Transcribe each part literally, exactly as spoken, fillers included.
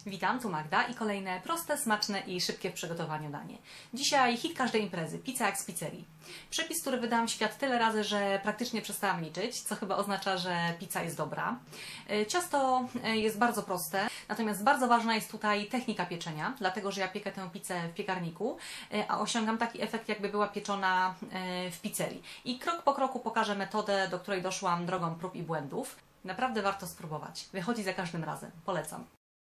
Witam, tu Magda i kolejne proste, smaczne i szybkie w przygotowaniu danie. Dzisiaj hit każdej imprezy, pizza jak z pizzerii. Przepis, który wydałam w świat tyle razy, że praktycznie przestałam liczyć, co chyba oznacza, że pizza jest dobra. Ciasto jest bardzo proste, natomiast bardzo ważna jest tutaj technika pieczenia, dlatego że ja piekę tę pizzę w piekarniku, a osiągam taki efekt, jakby była pieczona w pizzerii. I krok po kroku pokażę metodę, do której doszłam drogą prób i błędów. Naprawdę warto spróbować. Wychodzi za każdym razem. Polecam.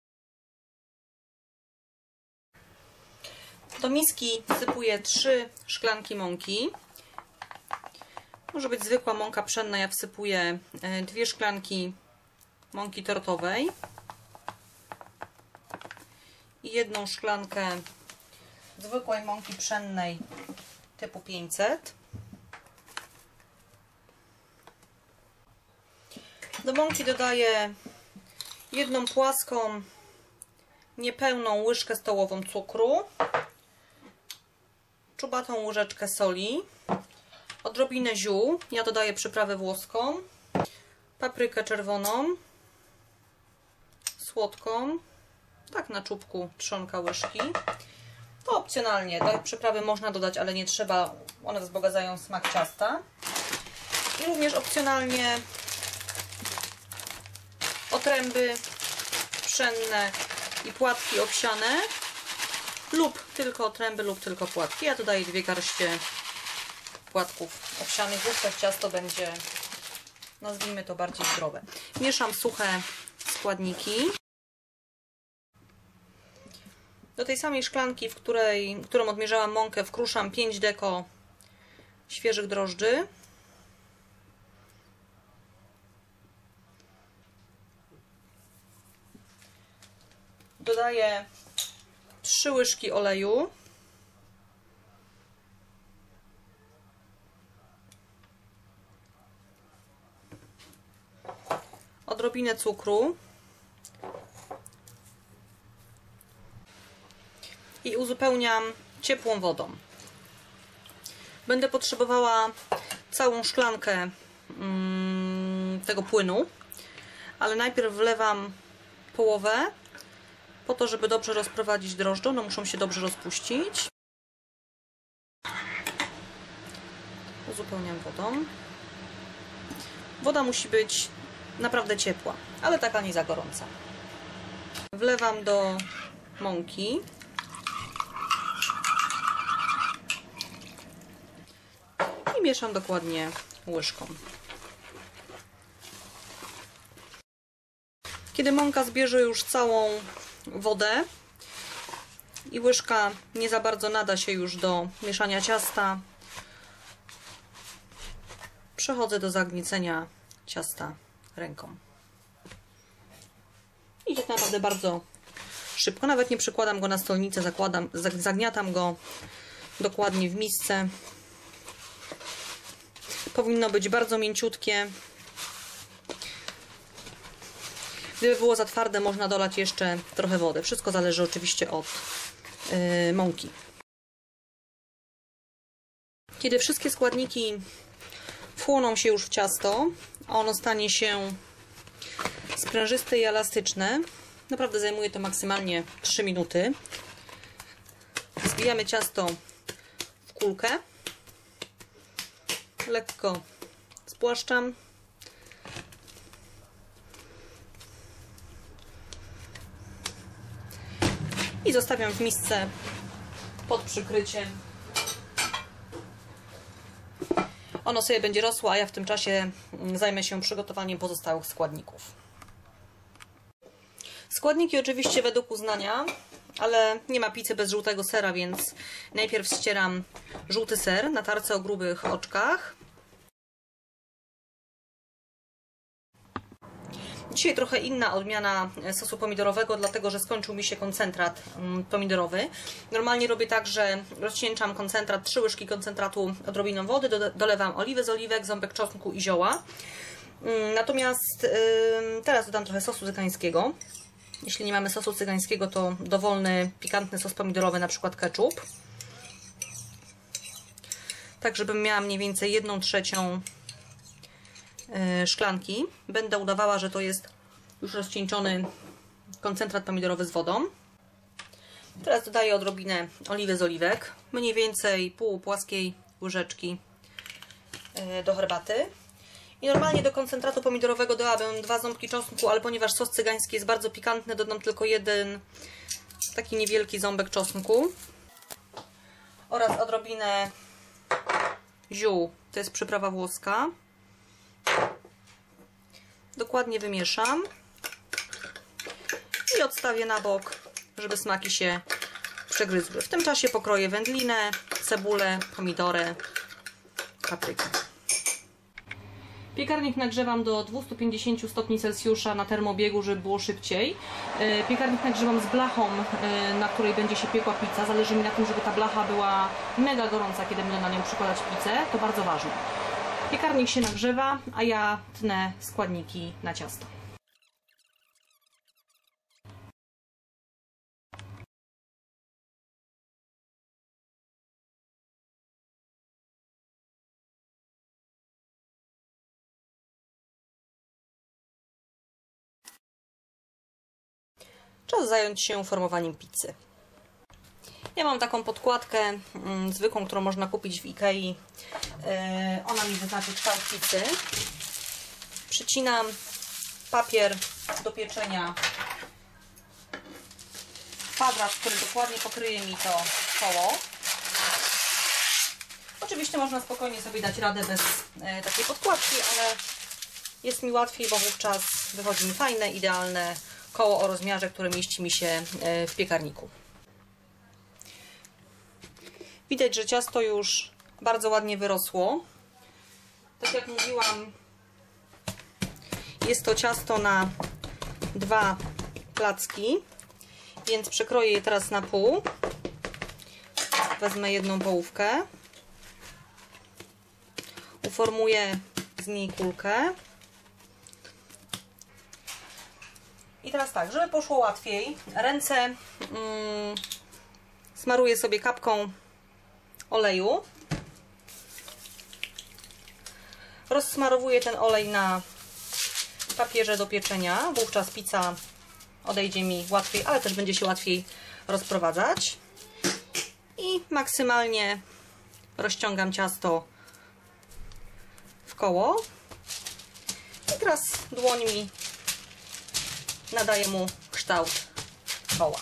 Do miski wsypuję trzy szklanki mąki. Może być zwykła mąka pszenna, ja wsypuję dwie szklanki mąki tortowej i jedną szklankę zwykłej mąki pszennej typu pięćset. Do mąki dodaję jedną płaską, niepełną łyżkę stołową cukru, czubatą łyżeczkę soli, odrobinę ziół, ja dodaję przyprawę włoską, paprykę czerwoną, słodką, tak na czubku trzonka łyżki. To opcjonalnie, te przyprawy można dodać, ale nie trzeba, one wzbogacają smak ciasta. I również opcjonalnie otręby pszenne i płatki owsiane, lub tylko otręby, lub tylko płatki. Ja dodaję dwie garście płatków owsianych, wówczas ciasto będzie, nazwijmy to, bardziej zdrowe. Mieszam suche składniki. Do tej samej szklanki, w której, którą odmierzałam mąkę, wkruszam pięć deko świeżych drożdży. Dodaję trzy łyżki oleju. Odrobinę cukru. I uzupełniam ciepłą wodą. Będę potrzebowała całą szklankę mm, tego płynu, ale najpierw wlewam połowę, po to, żeby dobrze rozprowadzić drożdże. One muszą się dobrze rozpuścić. Uzupełniam wodą. Woda musi być naprawdę ciepła, ale taka nie za gorąca. Wlewam do mąki. I mieszam dokładnie łyżką. Kiedy mąka zbierze już całą wodę i łyżka nie za bardzo nada się już do mieszania ciasta, przechodzę do zagniecenia ciasta ręką. Idzie to naprawdę bardzo szybko, nawet nie przykładam go na stolnicę, zakładam, zagniatam go dokładnie w misce. Powinno być bardzo mięciutkie. Gdyby było za twarde, można dolać jeszcze trochę wody. Wszystko zależy oczywiście od yy, mąki. Kiedy wszystkie składniki wchłoną się już w ciasto, a ono stanie się sprężyste i elastyczne, naprawdę zajmuje to maksymalnie trzy minuty. Zbijamy ciasto w kulkę. Lekko spłaszczam. I zostawiam w misce pod przykryciem. Ono sobie będzie rosło, a ja w tym czasie zajmę się przygotowaniem pozostałych składników. Składniki oczywiście według uznania, ale nie ma pizzy bez żółtego sera, więc najpierw ścieram żółty ser na tarce o grubych oczkach. Dzisiaj trochę inna odmiana sosu pomidorowego, dlatego że skończył mi się koncentrat pomidorowy. Normalnie robię tak, że rozcieńczam koncentrat, trzy łyżki koncentratu odrobiną wody, dolewam oliwy z oliwek, ząbek czosnku i zioła. Natomiast teraz dodam trochę sosu cygańskiego. Jeśli nie mamy sosu cygańskiego, to dowolny, pikantny sos pomidorowy, na przykład ketchup. Tak, żebym miała mniej więcej jedną trzecią szklanki. Będę udawała, że to jest już rozcieńczony koncentrat pomidorowy z wodą. Teraz dodaję odrobinę oliwy z oliwek, mniej więcej pół płaskiej łyżeczki do herbaty. I normalnie do koncentratu pomidorowego dałabym dwa ząbki czosnku, ale ponieważ sos cygański jest bardzo pikantny, dodam tylko jeden taki niewielki ząbek czosnku. Oraz odrobinę ziół, to jest przyprawa włoska. Dokładnie wymieszam i odstawię na bok, żeby smaki się przegryzły. W tym czasie pokroję wędlinę, cebulę, pomidory, paprykę. Piekarnik nagrzewam do dwustu pięćdziesięciu stopni Celsjusza na termobiegu, żeby było szybciej. Piekarnik nagrzewam z blachą, na której będzie się piekła pizza. Zależy mi na tym, żeby ta blacha była mega gorąca, kiedy będę na nią przykładać pizzę. To bardzo ważne. Piekarnik się nagrzewa, a ja tnę składniki na ciasto. Czas zająć się formowaniem pizzy. Ja mam taką podkładkę mm, zwykłą, którą można kupić w Ikei. Yy, ona mi wyznaczy kształt pizzy. Przycinam papier do pieczenia kwadrat, który dokładnie pokryje mi to koło. Oczywiście można spokojnie sobie dać radę bez yy, takiej podkładki, ale jest mi łatwiej, bo wówczas wychodzi mi fajne, idealne koło o rozmiarze, które mieści mi się w piekarniku. Widać, że ciasto już bardzo ładnie wyrosło. Tak jak mówiłam, jest to ciasto na dwa placki, więc przekroję je teraz na pół. Wezmę jedną połówkę, uformuję z niej kulkę. I teraz tak, żeby poszło łatwiej, ręce mm, smaruję sobie kapką oleju. Rozsmarowuję ten olej na papierze do pieczenia. Wówczas pizza odejdzie mi łatwiej, ale też będzie się łatwiej rozprowadzać. I maksymalnie rozciągam ciasto w koło. I teraz dłońmi nadaję mu kształt koła.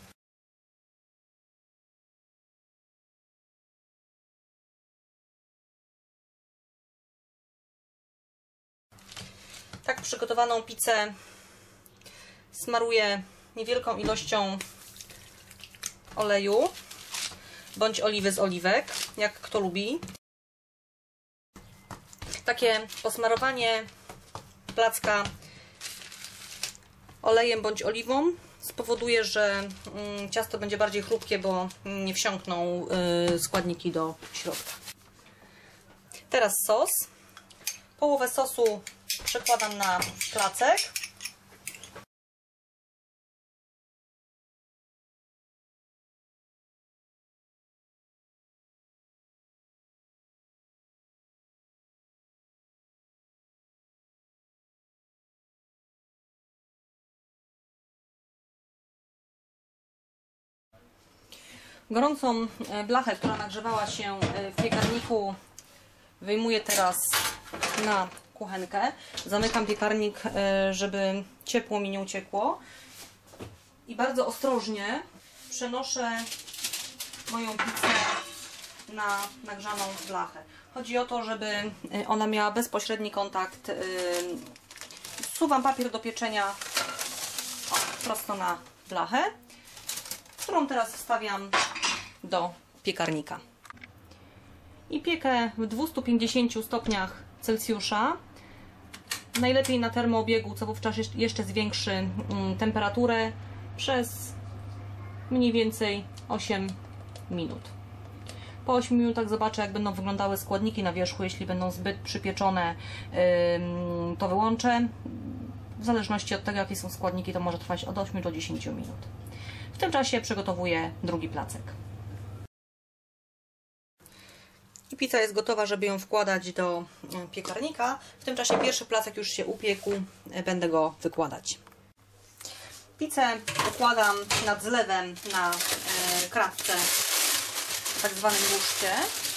Tak przygotowaną pizzę smaruję niewielką ilością oleju bądź oliwy z oliwek, jak kto lubi. Takie posmarowanie placka olejem bądź oliwą spowoduje, że ciasto będzie bardziej chrupkie, bo nie wsiąkną składniki do środka. Teraz sos. Połowę sosu przekładam na placek. Gorącą blachę, która nagrzewała się w piekarniku, wyjmuję teraz na kuchenkę. Zamykam piekarnik, żeby ciepło mi nie uciekło. I bardzo ostrożnie przenoszę moją pizzę na nagrzaną blachę. Chodzi o to, żeby ona miała bezpośredni kontakt. Wsuwam papier do pieczenia o, prosto na blachę, którą teraz wstawiam do piekarnika. I piekę w dwustu pięćdziesięciu stopniach Celsjusza. Najlepiej na termoobiegu, co wówczas jeszcze zwiększy temperaturę, przez mniej więcej osiem minut. Po ośmiu minutach zobaczę, jak będą wyglądały składniki na wierzchu. Jeśli będą zbyt przypieczone, to wyłączę. W zależności od tego, jakie są składniki, to może trwać od ośmiu do dziesięciu minut. W tym czasie przygotowuję drugi placek. I pizza jest gotowa, żeby ją wkładać do piekarnika. W tym czasie pierwszy placek już się upiekł, będę go wykładać. Pizzę układam nad zlewem na e, kratce, tak zwanym ruszcie,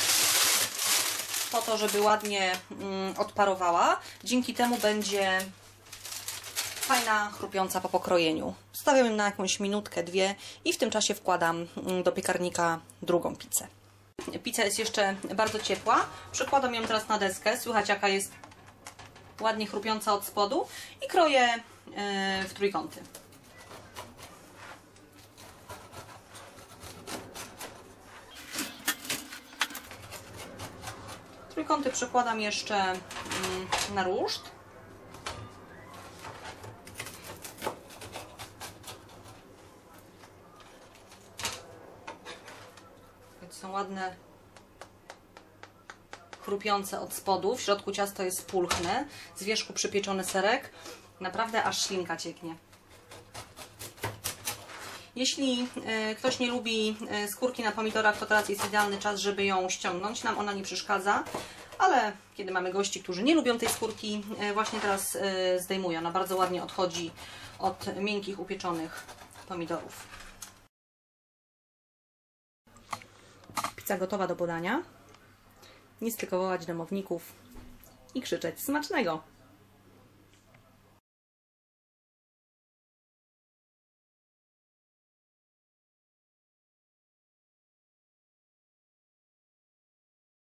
po to, żeby ładnie mm, odparowała. Dzięki temu będzie fajna, chrupiąca po pokrojeniu. Stawiam ją na jakąś minutkę, dwie i w tym czasie wkładam do piekarnika drugą pizzę. Pizza jest jeszcze bardzo ciepła. Przekładam ją teraz na deskę. Słychać, jaka jest ładnie chrupiąca od spodu i kroję w trójkąty. Trójkąty przekładam jeszcze na ruszt. Są ładne, chrupiące od spodu. W środku ciasto jest pulchne. Z wierzchu przypieczony serek. Naprawdę aż ślinka cieknie. Jeśli y, ktoś nie lubi y, skórki na pomidorach, to teraz jest idealny czas, żeby ją ściągnąć. Nam ona nie przeszkadza, ale kiedy mamy gości, którzy nie lubią tej skórki, y, właśnie teraz y, zdejmuję. Ona bardzo ładnie odchodzi od miękkich, upieczonych pomidorów. Pizza gotowa do podania. Nic tylko wołać domowników i krzyczeć smacznego!